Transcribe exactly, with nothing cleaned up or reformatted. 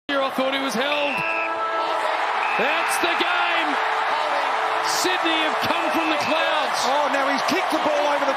I thought he was held. That's the game. Sydney have come from the club.